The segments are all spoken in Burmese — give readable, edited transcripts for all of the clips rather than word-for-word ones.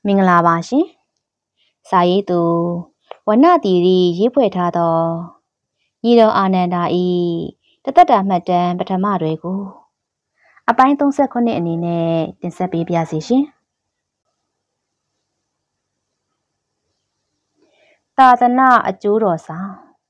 မင်္ဂလာပါရှင်။စာရေးသူဝဏ္ဏသီရိရေးဖွဲ့ထားသောညီတော်အာနန္ဒာ၏တသက်တာမှတ်တမ်းပထမတွေကိုအပိုင်း38အနေနဲ့တင်ဆက်ပေးပါရစေရှင်။သာသနာအကျိုးတော်ဆောင်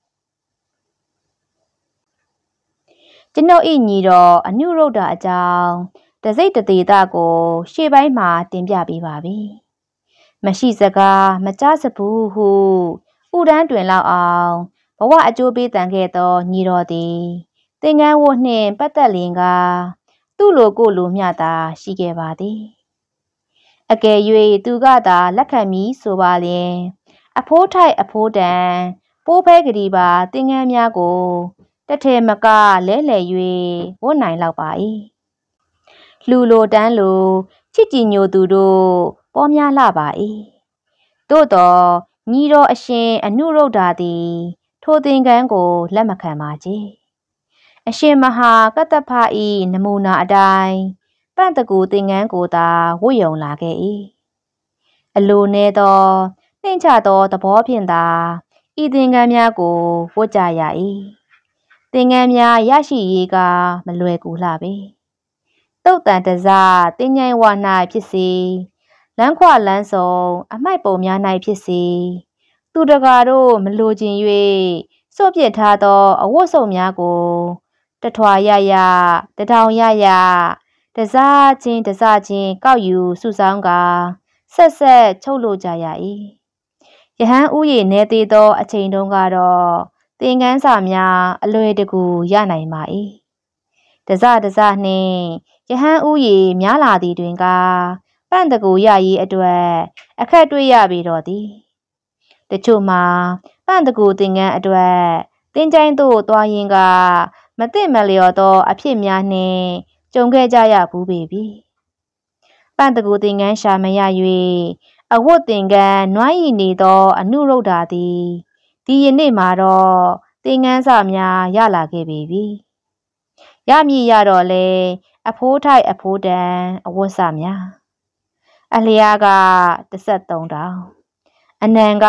ကျွန်ုပ်၏ညီတော်အနုရုဒ္ဓအကြောင်းတစိတ်တသေးတာကိုရှေ့ပိုင်းမှာတင်ပြပေးပါပြီ။မရှိစကားမကြားစဘူးဟုဥဒန်းတွင်လောက်အောင်ဘဝအကျိုးပေးတန်ခဲ့သောညီတော်သည်သင်္ကန်းဝတ်နှင့်ပတ်သက်လင်ကသူ့လိုကိုလိုမျှသာရှိခဲ့ပါသည်အကယ်၍သူကသာလက်ခံမည်ဆိုပါလျင်အဖိုးထိုက်အဖိုးတန်ပိုးဖဲကလေးပါသင်္ကန်းများကိုတထဲမကလဲလှယ်၍ဝတ်နိုင်လောက်ပါ၏လူလိုတန်းလိုချစ်ကြည်ညိုသူတို့ပေါ်များလှပါ၏သို့တော်ညီတော်အရှင်အနုရုဒ္ဓသည်ထိုသင်္ကန်းကိုလက်မခံပါကြအရှင်မဟာကတ္တဖ၏နမူနာအတိုင်းပန့်တကူသင်္ကန်းကိုသာဝတ်ယုံလာခဲ့၏အလိုနည်းသောနှိမ့်ချသောသဘောဖြင့်သာဤသင်္ကန်းများကိုဝတ်ကြရ၏သင်္ကန်းများရရှိရေးကမလွယ်ကူလှပေတုတ်တန်တစတင်းငိုင်းဝ၌ဖြစ်စေလမ်းခွလမ်းဆောင်အမိုက်ပုံများ၌ဖြစ်စေသူတကာတို့မလိုချင်၍စွန့်ပစ်ထားသောအဝတ်စုံများကိုတထွာရရတထောင်ရရတစားချင်းကောက်ယူစုဆောင်းကာဆက်ချုပ်လို့ကြရ၏ယဟန်ဥယေနေသေးသောအချိန်တုန်းကတော့သင်္ကန်းစာများအလွယ်တကူရနိုင်ပါ၏တစနှင့်ယဟန်ဥယေများလာသည်တွင်ကပန့်တကူရရေးအတွက်အခက်တွေ့ရပေတော့သည်တချို့မှာပန့်တကူသင်္ကန်းအတွက်တင်းကျိုင်းသို့သွားရင်းကမသိမလျော်သောအဖြစ်များနှင့်ကြုံခဲ့ကြရဘူးပေပြီပန့်တကူသင်္ကန်းရှာမရ၍အဝတ်သင်္ကန်းနွားရည်နေသောအနုရုဒ္ဓသည်ဒီယနေ့မှာတော့သင်္ကန်းစာများရလာခဲ့ပေပြီရမည်ရတော့လေအဖိုးထိုက်အဖိုးတန်အဝတ်စာများအလျားက13တောင်အနံက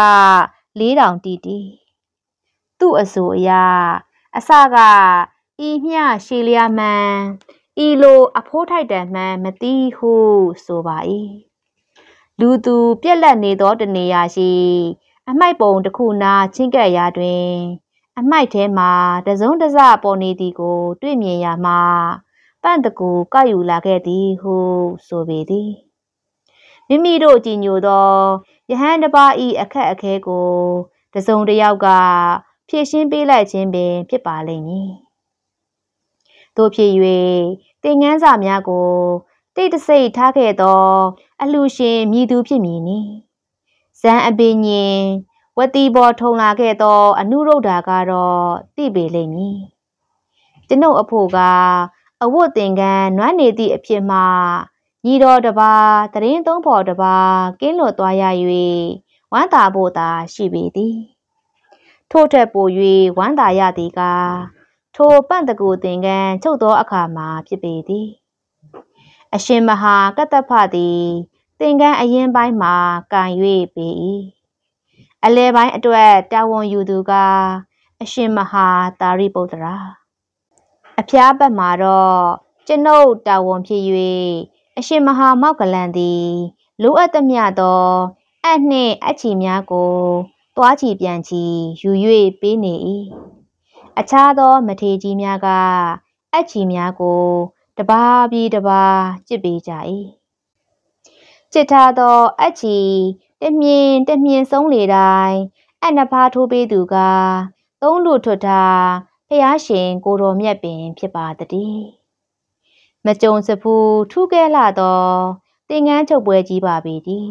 4တောင်တီတီသူ့အဆိုအရအစကဤမျှရှည်လျာမှန်ဤလိုအဖိုးထိုက်တန်မှန်မသိဟုဆိုပါ၏လူသူပြက်လက်နေသောတနေရာရှိအမိုက်ပုံတစ်ခုနာချင်းကပ်ရာတွင်အမိုက်ထဲမှာတစုံတစပေါ်နေသည်ကိုတွေ့မြင်ရမှပန့်တကူကောက်ယူလာခဲ့သည်ဟုဆိုပေသည်မိမိတို့ကြည်ညိုသောယဟန်တစ်ပါး၏အခက်အခဲကိုတစုံတစ်ယောက်ကဖြည့်ရှင်းပေးလိုက်ခြင်းပင်ဖြစ်ပါလိမ့်မည်တို့ဖြစ်၍သင်္ကန်းစာများကိုတိတ်တဆိတ်ထားခဲ့သောအလှရှင်မြည်သူဖြစ်မည်နီဇန်အပင်ညင်ဝတီပေါ်ထုံလာခဲ့သောအနုရုဒ္ဓကတော့သိပေလိမ့်မည်ကျွန်ုပ်အဖို့ကအဝတ်သင်္ကန်းနွမ်းနေသည့်အဖြစ်မှညီတော်တစ်ပါးသတင်းသုံးဖော်တစ်ပါးကင်းလွတ်သွားရ၍ဝမ်းသာဖို့သာရှိပေသည်ထို့ထက်ပို၍ဝမ်းသာရသည်ကထိုပန့်တကူသင်္ကန်းချုပ်သောအခါမှာဖြစ်ပေသည်အရှင်မဟာကတ္တဖသည်သင်္ကန်းအရင်ပိုင်းမှာကန်၍ပေ၏အလဲပိုင်းအတွက်တာဝန်ယူသူကအရှင်မဟာသာရိပုတ္တရာအဖျားဘက်မှာတော့ကျွန်ုပ်တာဝန်ဖြစ်၍အရှင်မဟာမောက္ကလန်သည်လိုအပ်သမျှသောအပ်နှင့်အချီများကိုသွားချီပြန်ချီယူ၍ပေးနေ၏အခြားသောမထေကြီးများကအချီများကိုတပါးပြီးတပါးကျစ်ပေးကြ၏ကျစ်ထားသောအချီတမြင်ဆုံးလေတိုင်းအနှစ်ဖားထိုးပေးသူကသုံးလူထွတ်ထားဖျားရှင်ကိုတော်မြတ်ပင်ဖြစ်ပါသည်မကြုံစဖူးထူးကဲလာသောသင်္ကန်းချုပ်ပွဲကြီးပါပေသည်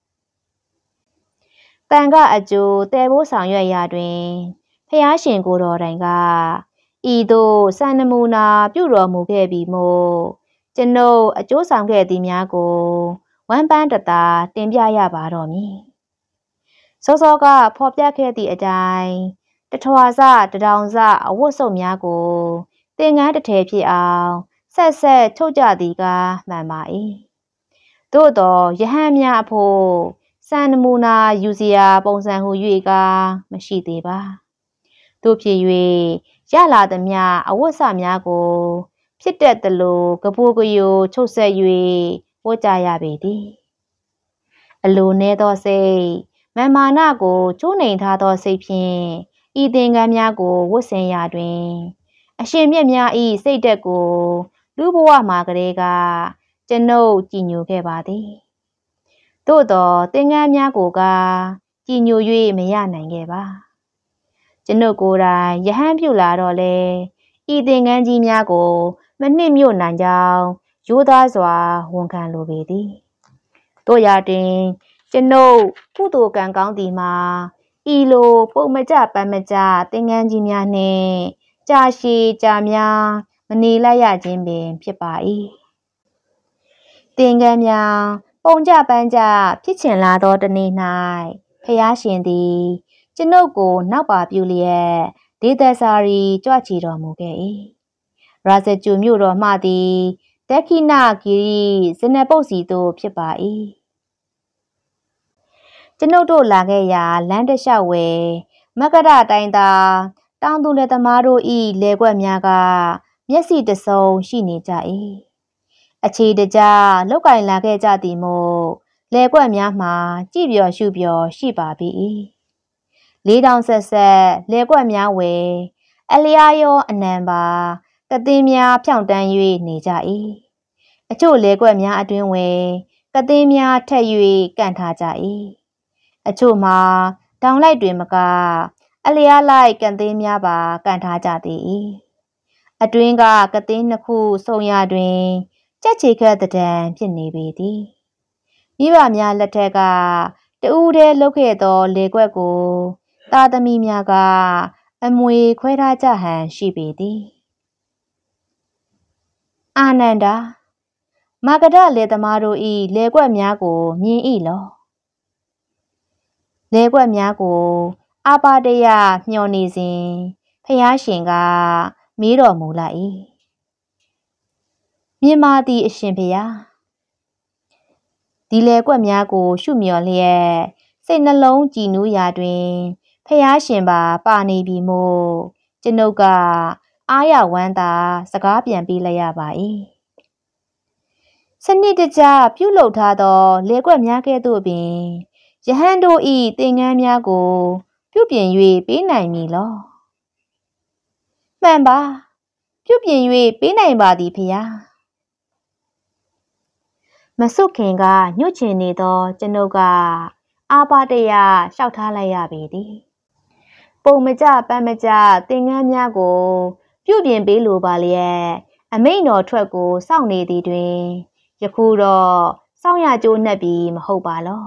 တန်ကအကျိုးတဲဖို့ဆောင်ရွက်ရာတွင်ဖျားရှင်ကိုတော်တိုင်ကဤသို့စံနမူနာပြုတော်မူခဲ့ပြီးမို့ကျွန်ုပ်အကျိုးဆောင်ခဲ့သည်များကိုဝမ်းပန်းတသာတင်ပြရပါတော့မည်စောစောကဖော်ပြခဲ့သည့်အတိုင်းတထွာစတထောင်စအဝတ်စုံများကိုသင်္ကန်းတစ်ထည်ဖြစ်အောင်ဆက်ချုပ်ကြသည်ကမှန်ပါ၏သို့သောယဟန်များအဖို့စံနမူနာယူစရာပုံစံဟု၍ကမရှိသေးပါတို့ဖြစ်၍ရလာသမျှအဝတ်စများကိုဖြစ်တတ်သလိုကပူကယိုချုပ်ဆက်၍ဝတ်ကြရပေသည်အလိုနည်းသောစိတ်မမာနကိုချိုးနှိမ်ထားသောစိတ်ဖြင့်ဤသင်္ကန်းများကိုဝတ်ဆင်ရာတွင်အရှင်မြတ်များ၏စိတ်တက်ကိုလူဘဝမှာကလေးကကျွန်ုပ်ကြည်ညိုခဲ့ပါသည်သို့သောသင်္ကန်းများကိုကကြည်ညို၍မရနိုင်ခဲ့ပါကျွန်ုပ်ကိုယ်တိုင်ယဟန်ပြုလာတော့လေဤသင်္ကန်းကြီးများကိုမနှစ်မြို့နိုင်ကြောင်းရိုးသားစွာဝန်ခံလိုပေသည်တို့ရာတွင်ကျွန်ုပ်ကုသိုလ်ကံကောင်းသည်မှာဤလိုပုံမကြပန်းမကြသင်္ကန်းကြီးများနှင့်ကြာရှည်ကြာများမနေလိုက်ရခြင်းပင်ဖြစ်ပါ၏သင်္ကန်းများပုံကြပန်းကြဖြစ်ချင်လာသောတနေ့၌ဖျားရှင်သည်ကျွန်ုပ်ကိုနောက်ပါပြုလျက်ဒေသစာရီကြွချီတော်မူခဲ့၏ရာဇဂျူမြို့တော်မှသည်ဒက္ခိဏဂီရိဇနပုတ်စီသို့ဖြစ်ပါ၏ကျွန်ုပ်တို့လာခဲ့ရာလမ်းတစ်လျှောက်ဝယ်မကရတိုင်းသာတောင်သူလယ်သမားတို့၏လယ်ကွက်များကမျက်စိတဆုံရှိနေကြ၏အခြေတကျလောက်ကင်လာခဲ့ကြသည်မို့လယ်ကွက်များမှာကြည်ပျော်ရှုပျော်ရှိပါပြီလေးတောင်ဆက်ဆက်လယ်ကွက်များဝယ်အလျားရောအနံပါကသင်းများဖြောင့်တန်း၍နေကြ၏အချို့လယ်ကွက်များအတွင်းဝယ်ကသင်းများထက်၍ကန့်ထားကြ၏အချို့မှာတောင်လိုက်တွင်မကအလျားလိုက်ကသင်းများပါကန့်ထားကြသည်အတွင်းကကသင်းနှစ်ခုဆုံရာတွင်ကြက်ချေခက်တံဖြစ်နေပေသည်မိဘများလက်ထက်ကတူးထဲလုတ်ခဲ့သောလေကွက်ကိုသားသမီးများကအမွေခွဲထားကြဟန်ရှိပေသည်အာနန္ဒာမဂဒလေသမားတို့၏လေကွက်များကိုမြင်၏လောလေကွက်များကိုအာပါတရမျှော်နေစဉ်ဖျားရှင်ကမေးတော်မူလိုက်၏မြင်ပါသည်အရှင်ဖျားဒီလေကွက်များကိုရှုမျှော်လျက်စိတ်နှလုံးကြည်နူးရာတွင်ဖျားရှင်ပါနေပြီမို့ကျွန်ုပ်ကအားရဝမ်းသာစကားပြန်ပေးလိုက်ရပါ၏စနစ်တကျပြုလုပ်ထားသောလေကွက်များကဲ့သို့ပင်ယဟန်တို့၏သင်္ကန်းများကိုပြုပြင်၍ပေးနိုင်မည်လောမှန်ပါပြုပြင်၍ပေးနိုင်ပါသည်ဖျားမဆုခင်ကညှို့ချင်နေသောကျွန်ုပ်ကအာပါတရလျှောက်ထားလိုက်ရပေသည်ပုံမကြပန်းမကြသင်္ကန်းများကိုပြုပြင်ပေးလိုပါလျက်အမိန့်တော်ထွက်ကိုစောင့်နေသည်တွင်ယခုတော့စောင့်ရကြိုးနှက်ပြီးမဟုတ်ပါလော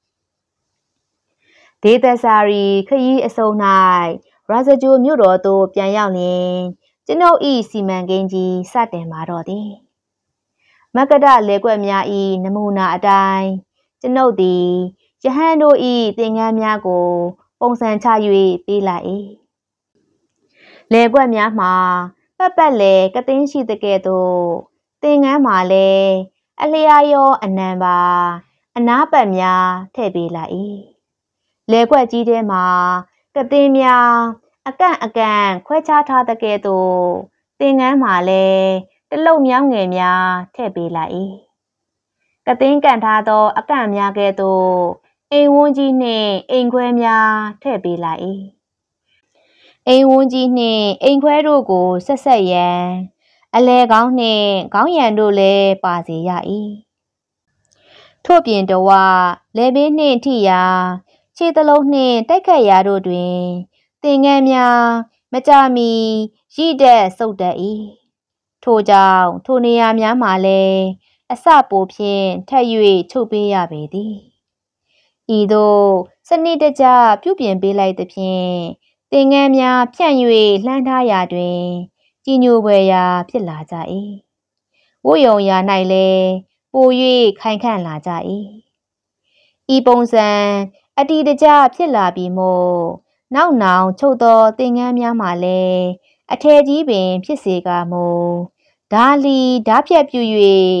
ဒေသစာရီခရီးအစုံ၌ရာဇဂျိုမြို့တော်သို့ပြန်ရောက်လျင်ကျွန်ုပ်၏စီမံကိန်းကြီးစတင်ပါတော့သည်မကဒလေကွက်များ၏နမူနာအတိုင်းကျွန်ုပ်သည်ယဟန်တို့၏သင်္ကန်းများကိုပုံစံချ၍ပေးလိုက်၏လေကွက်များမှာပတ်လေကသင်းရှိတဲ့ကဲ့သို့သင်္ကန်းမှာလည်းအလျားရောအနံပါအနားပတ်များထည့်ပေးလိုက်၏လေကွက်ကြီးထဲမှာကသင်းများအကန့်ခွဲခြားထားတဲ့ကဲ့သို့သင်္ကန်းမှာလည်းတလုတ်မြောင်းငယ်များထည့်ပေးလိုက်၏ကသင်းကန်ထားသောအကန့်များကဲ့သို့အိမ်ဝန်းကြီးနှင့်အိမ်ခွဲများထည့်ပေးလိုက်၏အိမ်ဝန်းကြီးနှင့်အိမ်ခွဲတို့ကိုဆက်ရန်အလဲကောင်းနှင့်ခေါင်းရံတို့လည်းပါစေရ၏ထို့ပြင်တဝလေဘေးနှင့်ထိရာခြေသလုံးနှင့်တိုက်ခတ်ရာတို့တွင်သင်္ကန်းများမကြမီရိတက်ဆုတ်တတ်၏ထို့ကြောင့်ထိုနေရာများမှာလည်းအစပိုဖြင့်ထပ်၍ချုပ်ပေးရပေသည်ဤသို့စနစ်တကျပြုပြင်ပေးလိုက်သဖြင့်သင်္ကန်းများဖြန့်၍လှမ်းထားရာတွင်ကြည်ညိုဖွယ်ရာဖြစ်လာကြ၏ဝတ်ယုံရာ၌လည်းပို၍ခိုင်ခန့်လာကြ၏ဤပုံစံအတီတကျဖြစ်လာပြီးမို့နောက်နောင်ချုပ်သောသင်္ကန်းများမှာလည်းအထည်ကြီးပင်ဖြစ်စေကာမူဓာလီဓာဖြတ်ပြု၍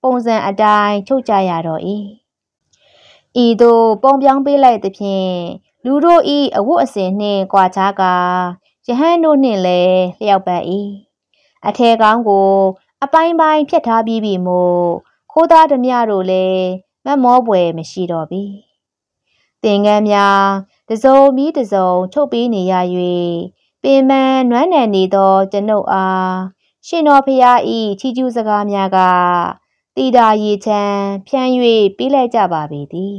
ပုံစံအတိုင်းချုပ်ကြရတော့၏ဤသို့ပုံပြောင်းပေးလိုက်သဖြင့်လူတို့၏အဝတ်အစင်နှင့်ကွာခြားကာယဟန်တို့နှင့်လည်းလျောက်ပတ်၏အထည်ကောင်းကိုအပိုင်းပိုင်းဖြတ်ထားပြီးပြီမို့ခိုးသားဓမြတို့လည်းမမောပွယ်မရှိတော့ပြီသင်္ကန်းများတစုံပြီးတစုံချုပ်ပေးနေရ၍ပင်ပန်းနွမ်းနယ်နေသောကျွန်ုပ်အားရှင်တော်ဖျား၏ချီးကျူးစကားများကတီတာရေချမ်းဖြန်း၍ပေးလိုက်ကြပါပေသည်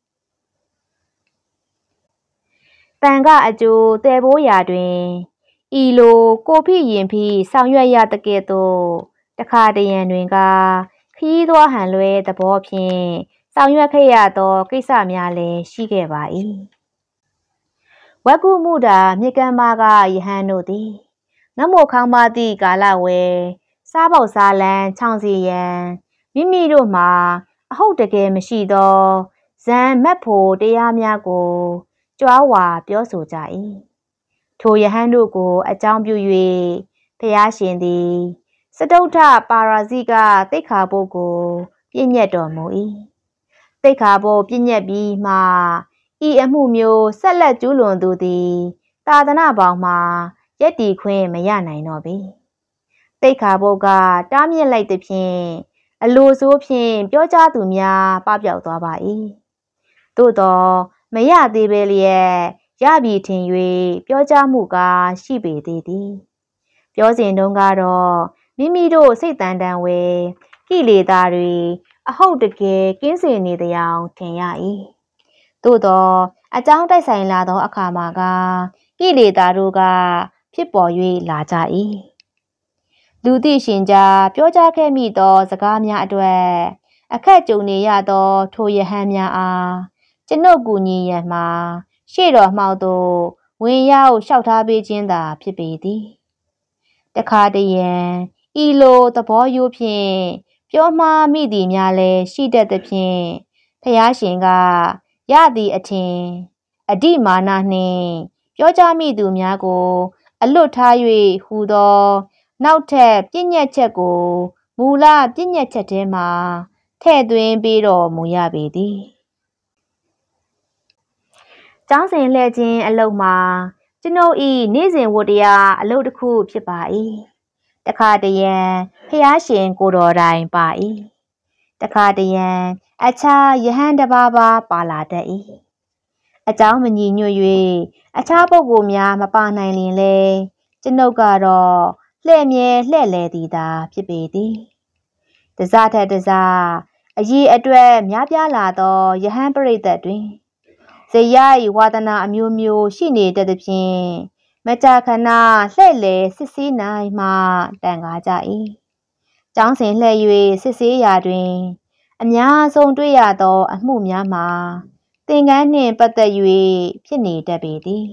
တန်ကအကျိုးတဲဘိုးရာတွင်ဤလိုကိုဖိရင်ဖိဆောင်ရွက်ရတကဲ့သို့တခါတရံတွင်ကခရီးသွားဟန်လွဲသဘောဖြင့်ဆောင်ရွက်ခဲ့ရသောကိစ္စများလည်းရှိခဲ့ပါ၏ဝက်ကုမှုတာမြစ်ကမ်းမကယဟန်တို့သည်ငမို့ခေါင်းပါသည့်ကာလဝဲစားပေါက်စားလန်းချောင်းစီရန်မိမိတို့မှာအဟုတ်တကယ်မရှိသောဇံမက်ဖို့တရားများကိုကြွားဝါပြောဆိုကြ၏ထိုယဟန်တို့ကိုအကြောင်းပြု၍ဘုရားရှင်သည်စတုထပါရာဇိကသိက္ခာပုဒ်ကိုပြည့်ညတ်တော်မူ၏သိက္ခာပုဒ်ပြည့်ညတ်ပြီးမှဤအမှုမျိုးဆက်လက်ကျူးလွန်သူသည်သာသနာပေါင်းမှာယက်တီခွင့်မရနိုင်တော့ပေသိက္ခာပုဒ်ကတားမြစ်လိုက်သဖြင့်အလိုဆိုးဖြင့်ပြောကြားသူများပပျောက်သွားပါ၏သို့သောမရသေးပဲလျက်ရပြီထင်၍ပြောကြားမှုကရှိပေသေးသည်ပြောစဉ်တုန်းကတော့မိမိတို့စိတ်တန်တန်ဝဲကိလေသာတွေအဟုတ်တကယ်ကင်းစင်နေသည်အောင်ထင်ရ၏သို့သောအကြောင်းတိုက်ဆိုင်လာသောအခါမှာကကိလေသာတို့ကဖြစ်ပေါ်၍လာကြ၏လူသိရှင်ကြားပြောကြားခဲ့မိသောစကားများအတွက်အခက်ကြုံနေရသောထိုယဟန်များအားကျွန်ုပ်ကူညီရန်မှာရှေ့တော်မှောက်သို့ဝင်ရောက်လျှောက်ထားပေးခြင်းသာဖြစ်ပေသည်တခါတရံဤလိုသဘောရိုးဖြင့်ပြောမှားမိသည်များလည်းရှိတတ်သဖြင့်ဖျားရှင်ကရသည်အထင်အဓိမာနနှင့်ပြောကြားမိသူများကိုအလွတ်ထား၍ဟူသောနောက်ထပ်ပြည့်ညတ်ချက်ကိုမူလပြည့်ညတ်ချက်ထဲမှာထည့်သွင်းပေးတော်မူရပေသည်ကျောင်းစဉ်လှည့်ခြင်းအလုပ်မှာကျွန်ုပ်၏နေ့စဉ်ဝတ္တရားအလုပ်တစ်ခုဖြစ်ပါ၏တခါတရံဖျားရှင်ကိုတော်တိုင်ပါ၏တခါတရံအခြားယဟန်တစ်ပါးပါလာတတ်၏အကြောင်းမညီညွတ်၍အခြားပုဂ္ဂိုလ်များမပါနိုင်လျင်လဲကျွန်ုပ်ကတော့လှည့်မြဲလှည့်လည်သည်သာဖြစ်ပေသည်တစထက်တစအရေးအတွက်များပြားလာသောယဟန်ပရိသတ်တွင်ဇယ၏ဝါဒနာအမျိုးမျိုးရှိနေတတ်သဖြင့်မကြာခဏလှည့်လည်စစ်ဆေးနိုင်မှတန်ကားကြ၏ကျောင်းစဉ်လှည့်၍စစ်ဆေးရာတွင်အများဆုံးတွေ့ရသောအမှုများမှာသင်္ကန်းနှင့်ပတ်သက်၍ဖြစ်နေတတ်ပေသည်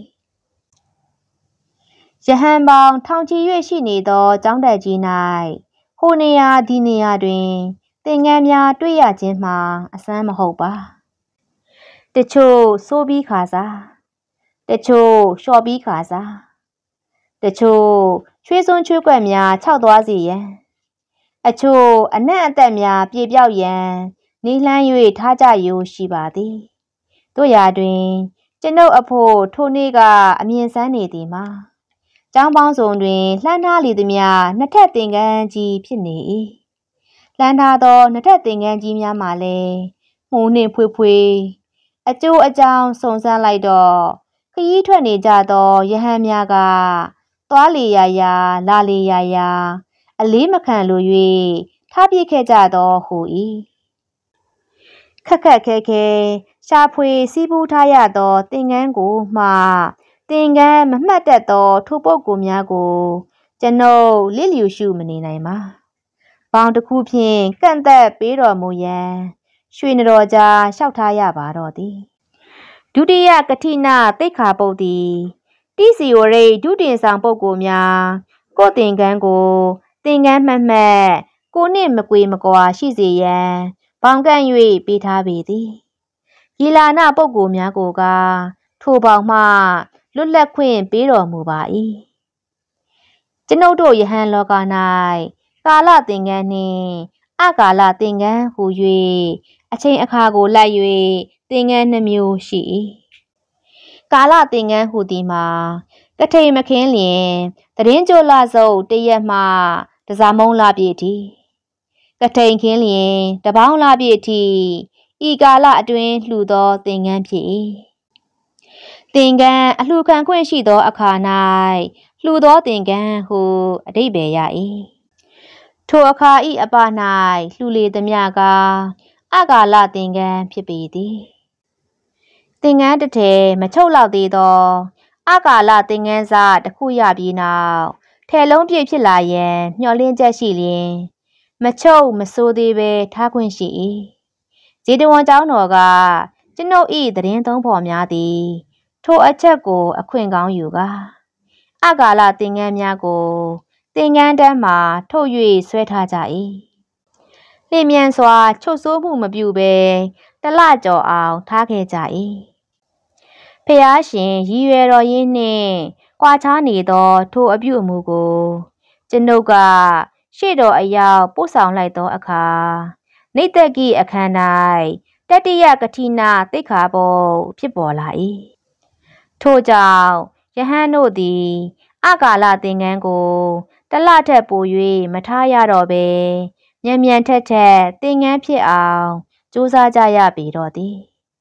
ယဟန်ပေါင်းထောင်ချီ၍ရှိနေသောကျောင်းတက်ကြီး၌ဟိုနေရာဒီနေရာတွင်သင်္ကန်းများတွေ့ရခြင်းမှာအဆန်းမဟုတ်ပါတချို့ဆိုးပြီးခါစားတချို့လျှော်ပြီးခါစားတချို့ချွေးစွန်းချွေးကွက်များခြောက်သွားစေရန်အချို့အနံ့အသက်များပြေပြောက်ရန်နေလှမ်း၍ထားကြရိုးရှိပါသည်တို့ရာတွင်ကျွန်ုပ်အဖို့ထိုနေ့ကအမြင်ဆန်းနေသည်မှာကျောင်းပေါင်းစုံတွင်လှမ်းထားလေသည်များနှစ်ထပ်သင်္ကန်းကြီးဖြစ်နေ၏လှမ်းထားသောနှစ်ထပ်သင်္ကန်းကြီးများမှာလည်းမှုနှင့်ဖွေးအကျိုးအကြောင်းစုံစမ်းလိုက်တော့ခရီးထွက်နေကြသောယဟန်များကသွားလေရာလာလေရာအလေးမခံလို၍ထားပြစ်ခဲ့ကြသောဟူ၏ခက်ခက်ခဲခဲရှာဖွေစီးပူးထားရသောသင်္ကန်းကိုမှသင်္ကန်းမမှတ်တတ်သောထိုပုဂ္ဂိုလ်များကိုကျွန်ုပ်လစ်လျူရှုမနေနိုင်ပါဘောင်တစ်ခုဖြင့်ကန့်သက်ပေးတော်မူရန်ရွှေနတော်ကြားလျှောက်ထားရပါတော့သည်ဒုတိယကထိဏသိက္ခာပုဒ်သည်တိစီဝရိတ်ဒုတင်ဆောင်ပုဂ္ဂိုလ်များကိုယ်သင်္ကန်းကိုသင်္ကန်းမှတ်ကိုနှင့်မကွေမကွာရှိစေရန်ဘောင်ကန့်၍ပေးထားပေသည်ဂီလာနပုဂ္ဂိုလ်များကိုကထိုဘောင်မှလွတ်လပ်ခွင့်ပေးတော်မူပါ၏ကျွန်ုပ်တို့ယဟန်လောက၌ကာလသင်္ကန်းနှင့်အကာလသင်္ကန်းဟူ၍အချိန်အခါကိုလိုက်၍သင်္ကန်းနှမျိုးရှိ၏ကာလသင်္ကန်းဟူသည်မှာကထိန်မခင်းလျင်တရင်ကြိုလစုပ်တရက်မှတစားမုံလာပြည့်သည်ကထိန်ခင်းလျင်တပေါင်းလာပြည့်သည်ဤကာလအတွင်းလှူသောသင်္ကန်းဖြစ်၏သင်္ကန်းအလှခံခွင့်ရှိသောအခါ၌လှူသောသင်္ကန်းဟုအဓိပ္ပာယ်ရ၏ထိုအခါဤအပ၌လှူလေသည်မြကအကာလသင်္ကန်းဖြစ်ပေသည်သင်္ကန်းတစ်ထည်မချုပ်လောက်သေးသောအကာလသင်္ကန်းစားတစ်ခုရပြီးနောက်ထဲလုံးပြည့်ဖြစ်လာရန်မျှော်လင့်ချက်ရှိလျင်မချုပ်မဆိုးသေးပဲထားခွင့်ရှိ၏ဇေတဝန်ကျောင်းတော်ကကျွန်ုပ်ဤသတင်းသုံးဖော်များသည်ထိုအချက်ကိုအခွင့်ကောင်းယူကအကာလသင်္ကန်းများကိုသင်္ကန်းတန်းမှာထုတ်၍ဆွဲထားကြ၏လျင်မြန်စွာချုပ်ဆိုးမှုမပြုဘဲတလကျော်အောင်ထားခဲ့ကြ၏ဖျားရှင်ရည်ရွယ်တော်ရင်းနှင့်ကွာခြားနေသောထိုအပြုအမူကိုကျွန်ုပ်ကရှေ့တော်အရောက်ပို့ဆောင်လိုက်သောအခါနေတ္တကိအခမ်း၌တတိယကတိနာသိက္ခာပုဒ်ဖြစ်ပေါ်လာ၏ထို့ကြောင့်ယဟန်တို့သည်အကာလသင်္ကန်းကိုတလထက်ပို၍မထားရတော့ဘဲမြန်မြန်ထက်ထက်သင်္ကန်းဖြစ်အောင်ကြိုးစားကြရပေတော့သည်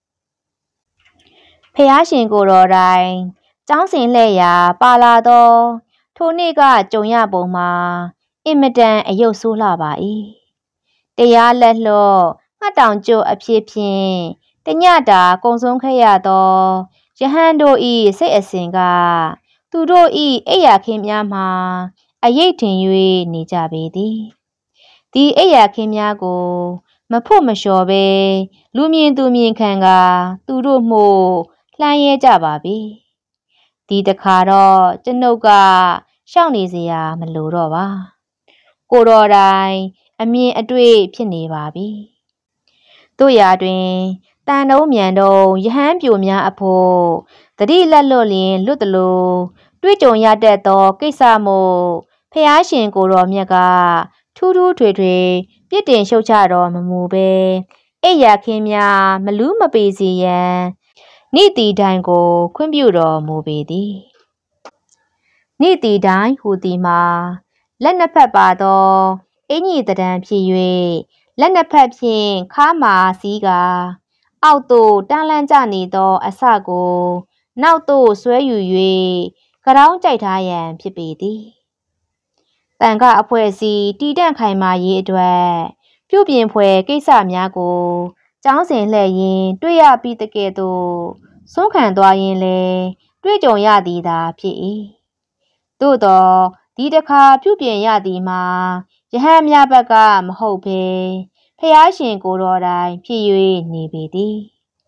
ဖျားရှင်ကိုယ်တော်တိုင်ကျောင်းစဉ်လှည့်ရာပါလာသောထိုနေ့ကကြုံရပုံမှာအင်မတန်အယုတ်ဆိုးလှပါ၏တရားလက်လော့ငှက်တောင်ကျွတ်အဖြစ်ဖြင့်တညတာကုံဆုံးခဲ့ရသောယဟန်တို့၏စိတ်အစဉ်ကသူတို့၏အိယာခင်းများမှာအရိပ်ထင်၍နေကြပေသည်ဒီအိယာခင်းများကိုမဖို့မလျှော်ဘဲလူမြင်သူမြင်ခံကသူတို့မှလှမ်းရဲကြပါပြီဒီတခါတော့ကျွန်ုပ်ကရှောက်နေစရာမလိုတော့ပါကိုတော်တိုင်အမြင်အတွေ့ဖြစ်နေပါပြီတို့ရာတွင်တန်တုံးမြန်တုံးယဟန်ပြိုများအဖို့တတိလက်လွတ်လျင်လွတ်တလို့တွေ့ကြုံရတတ်သောကိစ္စမို့ဖျားရှင်ကိုတော်မြတ်ကထူးထူးထွေထွေပြစ်တင်ရှုတ်ချတော်မမူပဲအိယာခင်းများမလူးမပေစီရန်နိတိတိုင်းကိုခွင့်ပြုတော်မူပေသည်နိတိတိုင်းဟူသည်မှာလက်နှစ်ဖက်ပါသောအင်ကြီးတံဖြစ်၍လက်နှစ်ဖက်ဖြင့်ခါမာစီးကအောက်သို့တန်းလန်းကျနေသောအစကိုနောက်သို့ဆွဲယူ၍ကရောင်းကြိုက်ထားရန်ဖြစ်ပေသည်တန်ခအဖွဲ့အစည်းတည်တံ့ခိုင်မာရေးအတွက်ပြုပြင်ဖွယ်ကိစ္စများကိုကျောင်းစဉ်လှည့်ရင်းတွေ့ရပြီးတကယ်သို့ဆုံးခံသွားရင်းလဲတွေ့ကြုံရသည်သာဖြစ်၏သို့သောဒီတစ်ခါပြုပြင်ရသည်မှာယဟန်များဘက်ကမဟုတ်ဘဲဖျားရှင်ကိုတော်တိုင်ဖြစ်၍နေပေသည်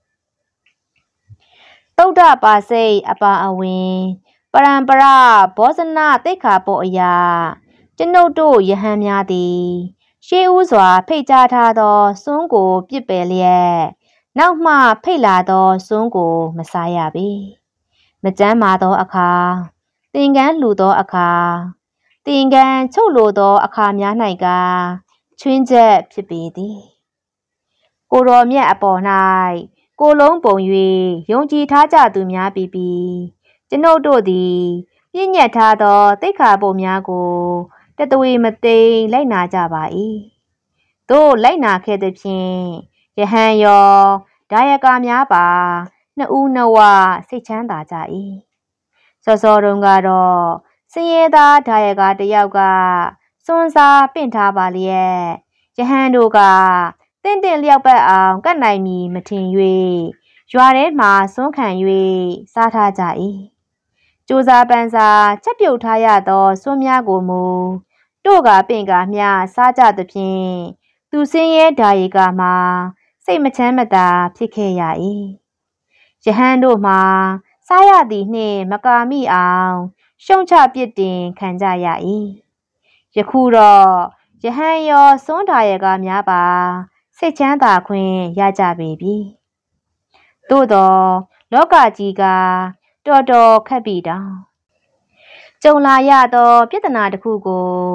သုဒ္ဓပါစိတ်အပါအဝင်ပရံပရဘောဇနသိက္ခာပုဒ်အရာကျွန်ုပ်တို့ယဟန်များသည်ရှေးဦးစွာဖိတ်ကြားထားသောစွန်းကိုပြစ်ပယ်လျက်နောက်မှဖိတ်လာသောစွန်းကိုမစားရပေမကျမ်းမာသောအခါသင်္ကန်းလှူသောအခါသင်္ကန်းချုပ်လိုသောအခါများ၌ကချွင်းချက်ဖြစ်ပေသည်ကိုတော်မြတ်အပေါ်၌ကိုလုံးပုံ၍ယုံကြည်ထားကြသူများပြီးကျွန်ုပ်တို့သည်ပြည့်ညတ်ထားသောသိက္ခာပုဒ်များကိုတသွေမသိမ်းလိုက်နာကြပါ၏တို့လိုက်နာခဲ့သဖြင့်ယဟန်ရောဒါယကာများပါနှစ်ဦးနှစ်ဝစိတ်ချမ်းသာကြ၏စောစောတုန်းကတော့စင်ရဲသားဒါယကာတယောက်ကစွန်းစားပင့်ထားပါလျက်ယဟန်တို့ကတင့်လျောက်ပတ်အောင်ကတ်နိုင်မည်မထင်၍ရွာထဲမှစွန်းခံ၍စားထားကြ၏ကြိုးစားပန်းစားချက်ပြုတ်ထားရသောစွန်းများကိုမူတို့ကပင့်ကားမျှစားကြသဖြင့်သူစင်ရဲဒါယကာမှာစိတ်မချမ်းမသာဖြစ်ခဲ့ရ၏ယဟန်တို့မှာစားရသည်နှင့်မကာမိအောင်ရှုံချပြစ်တင်ခံကြရ၏ယခုတော့ယဟန်ရောစွန်းဒါယကာများပါစိတ်ချမ်းသာခွင့်ရကြပေပြီသို့သောလောကကြီးကတော်တော်ခက်ပြီတောင်ကြုံလာရသောပြဿနာတစ်ခုကို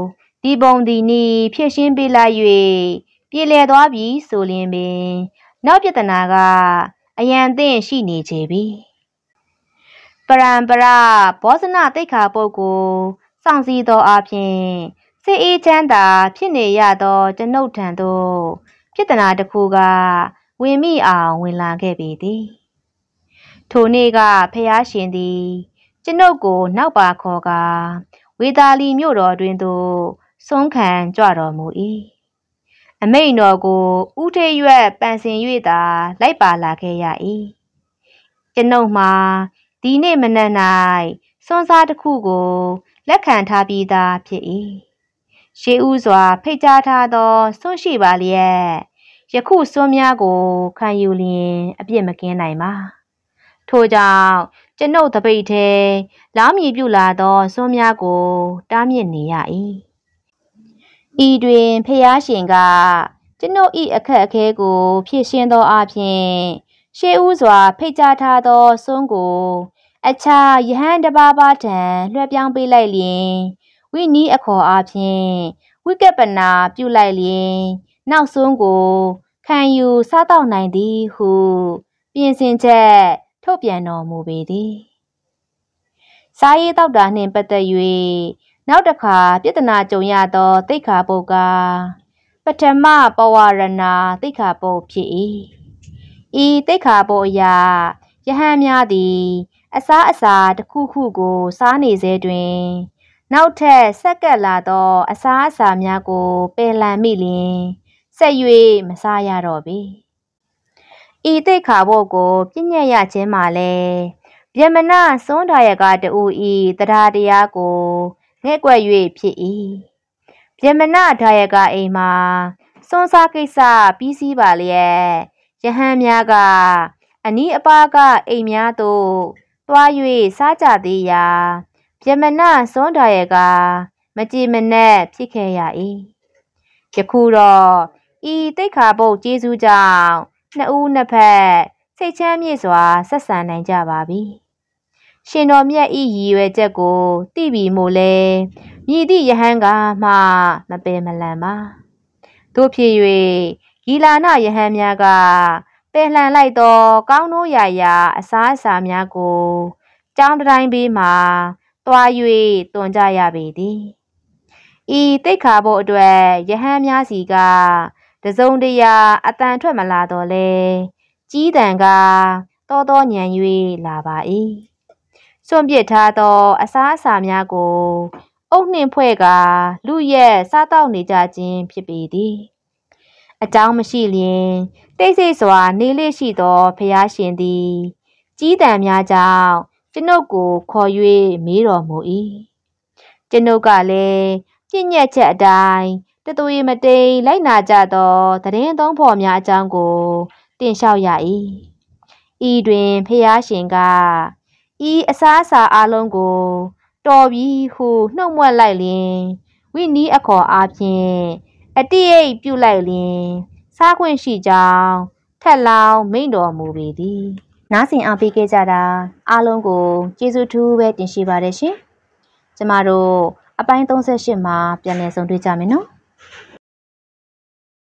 ဒီပုံဒီနည်းဖြည့်ရှင်းပေးလိုက်၍ပြည်လည်သွားပြီဆိုလျင်ပင်နောက်ပြဿနာကအရန်သင့်ရှိနေချေပြီပရံပရဘောဇနတိတ်ခါပုတ်ကိုစောင့်စည်းသောအပြင်စိတ်အေးချမ်းသာဖြစ်နေရသောကျွန်ုပ်ထံသို့ပြဿနာတစ်ခုကဝင်မိအောင်ဝင်လာခဲ့ပေသည်ထိုနေ့ကဖျားရှင်သည်ကျွန်ုပ်ကိုနောက်ပါခေါ်ကာဝေသာလီမြို့တော်တွင်သို့ဆုံးခံကြွတော်မူ၏အမိန်တော်ကိုဥထေရွက်ပန်ဆင်၍သာလိုက်ပါလာခဲ့ရ၏ကျွန်ုပ်မှာဒီနေ့မနက်၌စွန်းစားတစ်ခုကိုလက်ခံထားပြီးသားဖြစ်၏ရှေးဥစွာဖိတ်ကြားထားသောစွန့်ရှိပါလျက်ယခုစွန်းများကိုခံယူလျင်အပြစ်မကင်းနိုင်ပါထို့ကြောင့်ကျွန်ုပ်တပိတ်ထဲလောင်းမြည်ပြုလာသောစွန်းများကိုတားမြစ်နေရ၏ဤတွင်ဖျားရှင်ကကျွန်ုပ်၏အခက်အခဲကိုဖြည့်ရှင်းသောအပြင်ရှေးဥစွာဖိတ်ကြားထားသောစွန်းကိုအခြားယဟန်တစ်ပါးပါးထံလွှဲပြောင်းပေးလိုက်လျင်ဝိနည်းအခေါ်အပြင်ဝိကပနာပြုလိုက်လျင်နောက်စွန်းကိုခံယူစားတော့နိုင်သည်ဟုပြင်ဆင်ချက်ထုတ်ပြန်တော်မူပေသည်စားရေးတောက်တာနှင့်ပတ်သက်၍နောက်တစ်ခါပြဿနာကြုံရသောသိက္ခာပုဒ်ကပထမပဝရဏသိက္ခာပုဒ်ဖြစ်၏ဤသိက္ခာပုဒ်အရာယဟန်များသည်အစားအစာတစ်ခုခုကိုစားနေစေတွင်နောက်ထပ်ဆက်ကပ်လာသောအစားအစာများကိုပယ်လှန်မိလျင်ဆက်၍မစားရတော့ပေဤသိက္ခာပုဒ်ကိုပြည့်ညတ်ရခြင်းမှာလဲဗျမနစွန်းဒါယကတူဤတရားတရားကိုငဲ့ကွက်၍ဖြစ်၏ဗျမနဒါယကအိမ်မှာစွန်းစားကိစ္စပြီးစီးပါလျက်ယဟန်များကအနီးအပါးကအိမ်များသို့သွား၍စားကြသေးရာဗျမနစွန်းဒါယကမကြည်မနက်ဖြစ်ခဲ့ရ၏ယခုတော့ဤသိက္ခာပုဒ်ကျေးဇူးကြောင့်နှစ်ဦးနှစ်ဖက်စိတ်ချမ်းမြေ့စွာဆက်ဆံနိုင်ကြပါပြီရှင်တော်မြတ်ဤရည်ရွယ်ချက်ကိုသိပြီမို့လဲမြည်သည့်ယဟန်ကမှမပယ်မလန်ပါတို့ဖြစ်၍ဂီလာနယဟန်များကပယ်လှန်လိုက်သောကောင်းနိုးရာရာအစားအစာများကိုကျောင်းတိုင်းဘေးမှာသွား၍တွန်ကြရပေသည်ဤသိက္ခာပုဒ်အတွက်ယဟန်များစီကတစုံတရာအတန်ထွက်မလာတော့လဲကြီးတန်ကတောညံ၍လာပါ၏စွန့်ပစ်ထားသောအစားအစာများကိုအုပ်နှင့်ဖွဲ့ကလူရက်စားတော့နေကြခြင်းဖြစ်ပေသည်အကြောင်းမရှိလျင်တိတ်ဆိတ်စွာနေလေရှိသောဖျားရှင်သည်ကြီးတန်များကြောင့်ကျွန်ုပ်ကိုခေါ်၍မေးတော်မူ၏ကျွန်ုပ်ကလည်းပြည့်ညက်ချက်အတိုင်းတသွေမတိမ်လိုက်နာကြသောသတင်းသုံးဖော်များအကြောင်းကိုတင်လျှောက်ရ၏ဤတွင်ဖျားရှင်ကဤအစားအစာအလုံးကိုတော်ပြီဟုနှုတ်မွက်လိုက်လျင်ဝိနည်းအခေါ်အားဖြင့်အတိတ်ပြုလိုက်လျင်စားခွင့်ရှိကြောင်းထက်လောင်းမိန့်တော်မူပေသည်နားဆင်အားပေးခဲ့ကြတာအားလုံးကိုကျေးဇူးထူးပဲတင်ရှိပါတယ်ရှင်ကျမတို့အပိုင်း38မှာပြန်လည်ဆုံတွေ့ကြမယ်နော်